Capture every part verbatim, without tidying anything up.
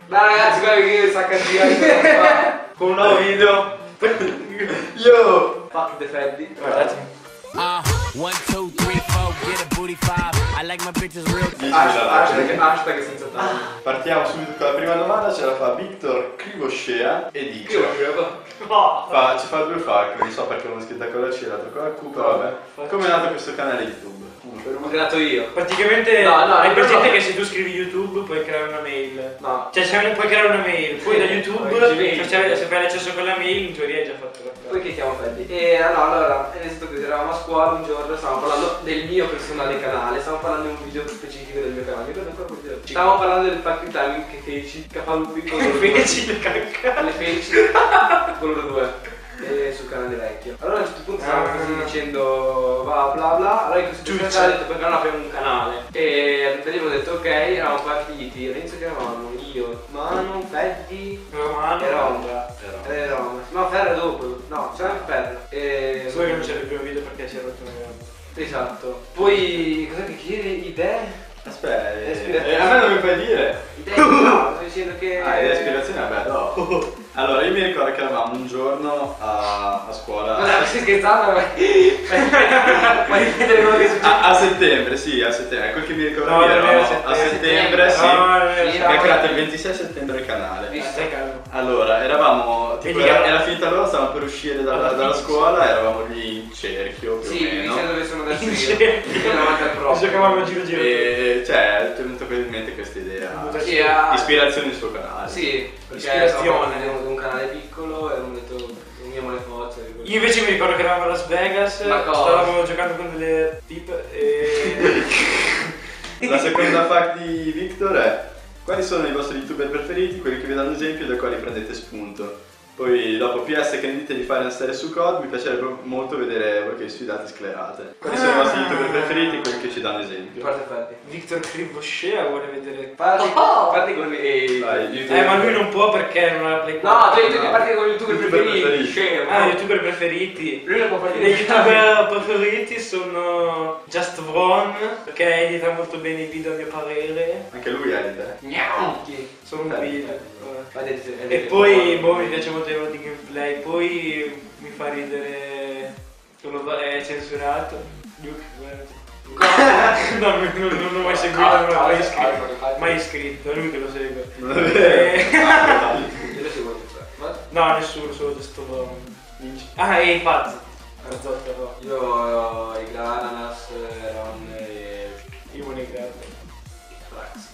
Dai ragazzi, guarda che io sacca di con un nuovo video. Yo! Fuck the Freddy. Guardate. Uh, one, two, three, four, get a booty five. I like my bitches real. Hashtag, hashtag senza taglio. Partiamo subito con la prima domanda, ce la fa Victor Crivoscea e dice No. fa, ci fa due FAQ, non so perché uno scritta con la C e l'altro con la Q, però vabbè. Come è nato questo canale YouTube? L'ho creato io. Praticamente No, no, hai no, presente no. che se tu scrivi YouTube puoi creare una mail. No. Cioè se puoi creare una mail, poi da YouTube, Gmail. se, se fai l'accesso con la mail, in teoria hai già fatto la cosa. Poi che chiamo Freddy? E no, allora, è iniziato così, eravamo a scuola un giorno, stavamo parlando del mio personale canale, stavamo parlando di un video specifico del mio canale, mi ricordo ancora quel video. Stavamo parlando del fucking timing che feci, Capalupi con loro due. Feci le cacca. Le feci con loro due. E sul canale vecchio. Allora a un certo punto stavamo così dicendo va bla bla. Allora in questo punto ha detto perché non apriamo un canale. E abbiamo detto ok, eravamo partiti. All'inizio che eravamo io, Manu, Freddy Romano e Ronda. E Roma. No, Ferra dopo. No, c'era anche Ferra. E Solo che non c'era il primo video perché si è rotto una gamba. esatto. Poi cos'è che chiedi? Idee? Aspetta, eh, Ispirazione. eh, a me non mi puoi dire? Idee? No, sto dicendo che. Ah, idea ispirazione? Vabbè, no. Allora, io mi ricordo che eravamo un giorno a, a scuola. Ma stai scherzando? Ma ripetere quello che è successo? A, a settembre, sì, a settembre, è quel che mi ricordo No, io, non eravamo era a settembre, sì. No, non era Sì, Abbiamo creato il ventisei settembre il canale. Eh, stai calmo. Allora, eravamo, tipo, Vedi che era, era- era finita l'ora, stavamo per uscire dalla, dalla scuola, eravamo lì in cerchio più Sì, o meno. dicendo dove sono adesso In io. cerchio. Io davanti al Mi prof. giocavamo giro giro. E cioè, è venuta in mente questa idea. Sì, ah, Ispirazione del suo canale. sì, perché Ispirazione. stavo di un canale piccolo e abbiamo detto uniamo le forze. Io invece mi ricordo che eravamo a Las Vegas, Ma cosa? stavamo giocando con delle tipe e... La seconda fact di Victor è: quali sono i vostri youtuber preferiti, quelli che vi danno esempio e dai quali prendete spunto? Poi dopo P S che ne dite di fare una serie su C O D, mi piacerebbe molto vedere voi che sfidate sclerate. Quali sono i vostri youtuber preferiti e quelli che ci danno esempio? Parte fatti. Victor Crivoscea vuole vedere... Parti, parti con i Vai, YouTube. Eh ma lui non può perché non ha la Play No, quattro. tu hai detto che parti con i youtuber YouTuber preferiti. preferiti. Scemo. Ah, i youtuber preferiti. Lui non può I partire. miei youtuber preferiti sono Just Vron, perché edita molto bene i video a mio parere. Anche lui edita. Chi? Sono un video. Vai, dite- E dite- poi boh, mi piace molto il di gameplay, poi mi fa ridere quello è censurato. Luke, guarda. No, non, non, non l'ho mai seguito, non l'ho mai iscritto. Mai iscritto, è lui che lo segue. Non è vero. Eh, Io lo seguo, cioè. no, nessuno, solo questo vince. Ah, e i Faz. Razzotta, no. Io ho i Grananas, Ron e Io me ne grado. Frax.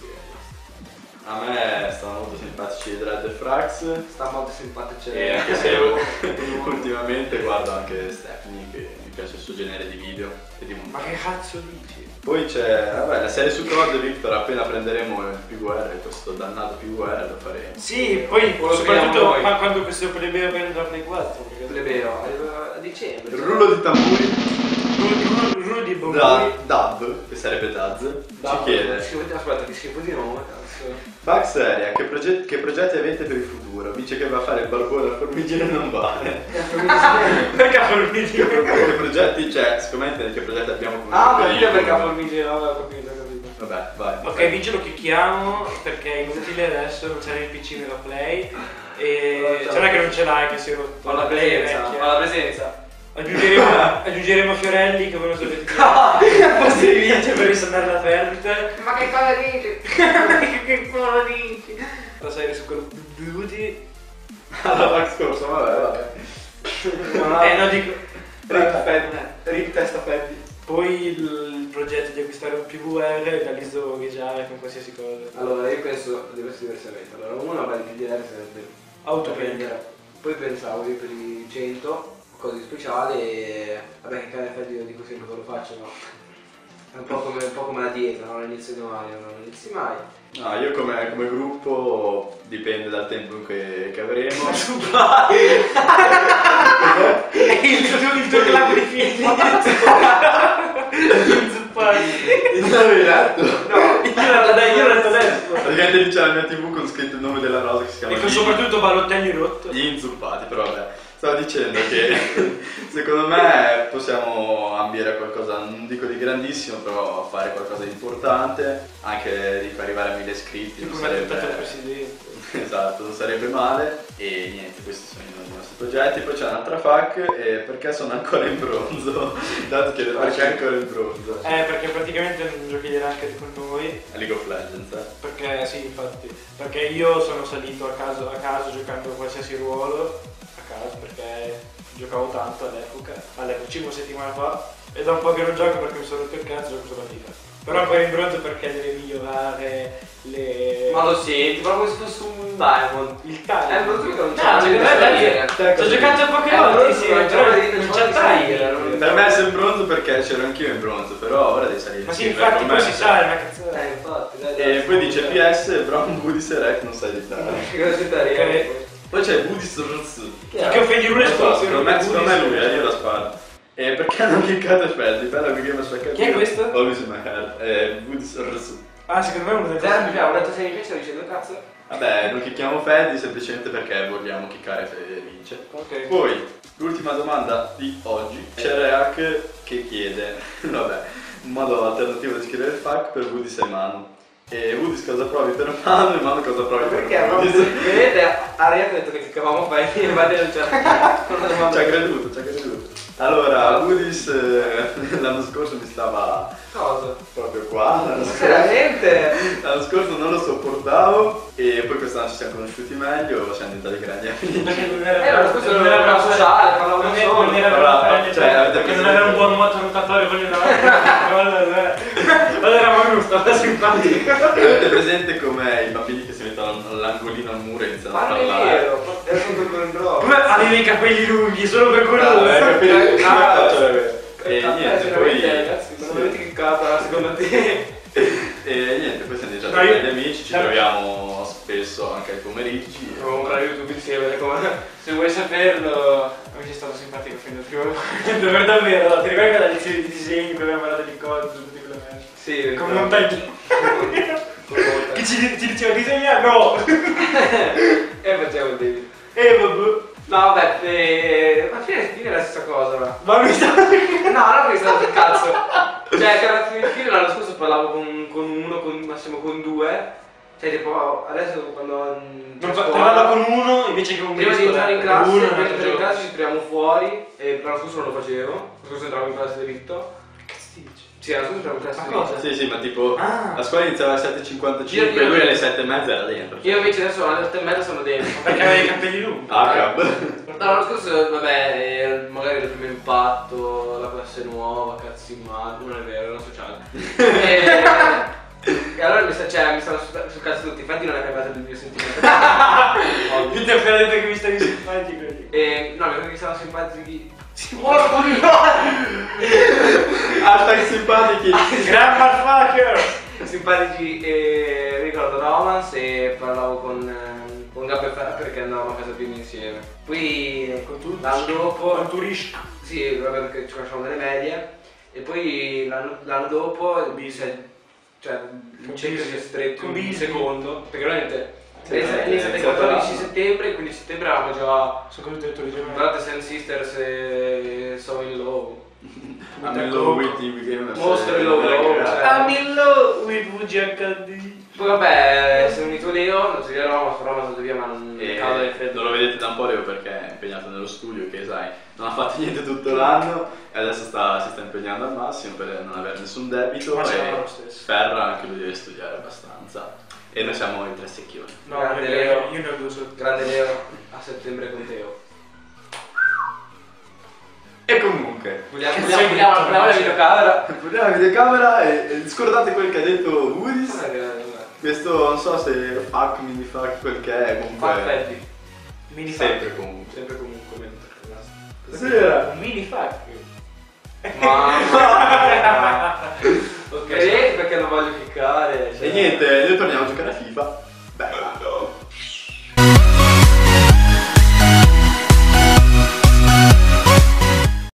A me stanno molto simpatici Dread e Frax. Sta molto simpatico. E anche se ultimamente guardo anche Stephanie, che mi piace il suo genere di video e di Ma montaggio. che cazzo dici? Poi c'è, vabbè, la serie su C O D, Victor, appena prenderemo il P V R, questo dannato P V R lo faremo. Sì, poi Quello che soprattutto vediamo noi. qua- quando questo plebeo prende la Play quattro. perché- Plebeo, a dicembre. Il rullo di tamburi Ru- Ru- Rudy da Bomburi. Dub, che sarebbe Daz, ci Dab, chiede: scrivo- Aspetta, ti scrivo di nuovo, cazzo. Fax Seria, che, proget- che progetti avete per il futuro? Dice che va a fare il barbone al formiggio e non vale. Perché ha formigino? Che progetti, cioè, secondo me intende che progetti abbiamo come Ah, ma periodo. io perché ha formigino, ho capito, ho capito. Vabbè, vai. Ok, Vince lo chicchiamo perché è inutile adesso, non c'è il P C nella Play. E Oh, cioè non è che non ce l'hai, che si è rotto. Ho la Play è presenza, vecchia. ho la presenza. Aggiungeremo, aggiungeremo Fiorelli che voi non sapete chi è. No! Posso vince per risanare la perdita. Ma che cosa dici? Che cosa dici? La serie su Call of Duty. Allora, Fax scorso, vabbè, vabbè. Eh no, dico. Rip Feddi, Rip testa Feddi. Poi il, il progetto di acquistare un P V R da lì sdogeggiare con qualsiasi cosa. Allora, io penso diversi diversamente. Allora, uno, vabbè, il P D R sarebbe Autoprendere. Poi pensavo io per i cento, cose speciali e... Vabbè, che cane Feddi io dico sempre che lo faccio, no? È un po' come, un po' come la dieta, non inizi domani, non inizi mai. No, io come, come gruppo dipende dal tempo in che, che avremo. il tuo, il tuo club di figli. Non l'avevi letto? No, io l'ho dai, io l'ho detto adesso. Praticamente lì c'è la mia tivù con scritto il nome della rosa che si chiama E con Gli- soprattutto Balotelli rotto. Gli inzuppati, però vabbè. stavo dicendo che secondo me possiamo ambire a qualcosa, non dico di grandissimo, però fare qualcosa di importante, anche di arrivare a mille iscritti. Non Come ha diventato il sarebbe... presidente. Esatto, non sarebbe male. E niente, questi sono i nostri progetti. Poi c'è un'altra fac, e perché sono ancora in bronzo? Dato che perché ancora in bronzo? Eh, perché praticamente non giocherà anche con noi. A League of Legends, eh? Perché sì, infatti. Perché io sono salito a caso, a caso giocando qualsiasi ruolo. A caso perché giocavo tanto all'epoca. All'epoca, cinque settimane fa. E da un po' che non gioco perché mi sono rotto il cazzo, gioco solo a FIFA. Però ancora in bronzo perché deve migliorare le... Ma lo senti, ma come se fosse un Diamond. Il taglio. Eh, ma tu che non No, c'è secondo me dai, ci ho giocato poche Eh, volte, bronzo sì, non c'è però da dire, non non c'è c'è da dire, taglio. non- Per me sei in bronzo perché c'ero anch'io in bronzo, però ora devi salire. Ma sì, perché infatti per poi me si c'è- sa, è una cazzata. Eh, infatti, dai, E dai. poi dice P S, Brown Budis e Rec non sai editare. Cosa c'è da dire? Ok. Poi c'è Budis Rossu. Che offendi lui le spazio. Secondo me, secondo me lui, eh, io la sparo. E perché hanno cliccato Feldi? Bella che mi spaccato. Chi è questo? Always in my head. Eh, Budis Rossu. Ah, secondo me è uno dei Zero mi piace, ho detto se mi piace, dicendo cazzo. Vabbè, non chicchiamo Feldi semplicemente perché vogliamo chiccare se vince. Ok. Poi, l'ultima domanda di oggi. C'è Reac che chiede, vabbè, un modo alternativo di scrivere il fac per Budis e Manu. E Budis cosa provi per Manu e Manu cosa provi per Perché Budis? vedete, Ariete ha detto che chiccavamo Feldi e infatti non c'è Ci ha creduto, ci ha creduto. Allora, Budis eh, l'anno scorso mi stava cosa? proprio qua. L'anno scorso, Veramente? l'anno scorso non lo sopportavo e poi quest'anno ci siamo conosciuti meglio, siamo diventati grandi amici. Perché non Eh, era ma questo non era una sociale, parlavo non da era- solo. non era Però, per cioè, avete perché non presente- aveva un buon moto nuotatore con il davanti. Allora Manu stava simpatico. Avete presente come i bambini che si mettono all'angolino al muro e iniziano a Ma non è parlare? vero, era sotto il controllo. Come avevi i capelli lunghi solo per quello? Ah, eh, capito? Ah, Cioè, E niente, poi... ragazzi, non avete che capa secondo te? E niente, poi siamo diventati No, io- grandi amici, ci no. troviamo spesso anche ai pomeriggi. Devo comprare YouTube insieme, come- se vuoi saperlo. Mi sei stato simpatico fino al primo momento, per davvero. Ti ricordi la lezione di disegno che abbiamo parlato di cose, tutte quelle merda? Sì, Con montagne. Con montagne. Che ci, ci diceva disegna? No! E facciamo il David. E vabbè. No, vabbè, eh, alla fine fine è la stessa cosa, va. Ma mi sta... No, non che stato il cazzo. Cioè, che alla fine, fine l'anno scorso parlavo con, con uno, con, massimo con due. Cioè, tipo, adesso quando... mm, Non a fa- scuola- parlava con uno invece che con Prima di entrare in classe, uno, prima di un altro entrare in giorno. classe ci troviamo fuori e l'anno scorso non lo facevo. L'anno scorso entravo in classe diritto. Che cazzo ti dici? Sì, l'anno scorso entravo in classe Ma diritto. cosa? Sì, sì, ma tipo Ah. la scuola iniziava alle sette e cinquantacinque e lui alle sette e mezza era dentro. Io invece adesso alle otto e mezza sono dentro. Perché aveva i capelli lunghi. Ah, cavolo. No, l'anno scorso, vabbè, eh, magari il primo impatto, la classe nuova, cazzo in mano, non è vero, è una sociale. e, e allora mi, sta, cioè, mi stanno sul, sul cazzo tutti, infatti non è cambiato il mio sentimento. Io ti ho appena detto che mi stavi simpatico. E, no, mi stavano simpatici. Hashtag simpatici. Gran motherfucker! Simpatici e mi ricordo Romance e parlavo con, eh, con Gabbe Ferra perché andavamo a casa prima insieme. Poi Con tu? l'anno dopo, Con turisci. sì, vabbè perché ci conosciamo dalle medie e poi l'anno, l'anno dopo mi si è- cioè il cerchio si è stretto Con un Bisi. secondo perché veramente Sì, è iniziato è il iniziato quattordici l'anno. settembre e il quindici settembre eravamo già Sono così detto originale. Brothers and Sisters e So in Love. I'm in love with you, we game Mostro in love, cioè. I'm in love with V G H D. Poi vabbè, si è unito Leo, non si vede Roma, su Roma stato via ma non E caldo e freddo. non lo vedete da un po' Leo perché è impegnato nello studio che sai, non ha fatto niente tutto l'anno e adesso sta, si sta impegnando al massimo per non avere nessun debito Ma e siamo lo stesso. Ferra anche lui deve studiare abbastanza e noi siamo i tre secchioni. No, Grande io Leo. io ne ho due sotto. Grande Leo, a settembre con Teo. E comunque, Vogliamo, Che vogliamo, sei vogliamo, detto, vogliamo la no? videocamera? prendiamo la videocamera e, e scordate quel che ha detto Woodies. Guarda che- Questo non so se fuck, mini fuck, quel che è, comunque Fa Freddy, Mini sempre fuck. comunque. sempre comunque. mentre- Stasera. Un mini fuck. Ma ok, perché non voglio cliccare. E niente, noi torniamo a giocare a FIFA.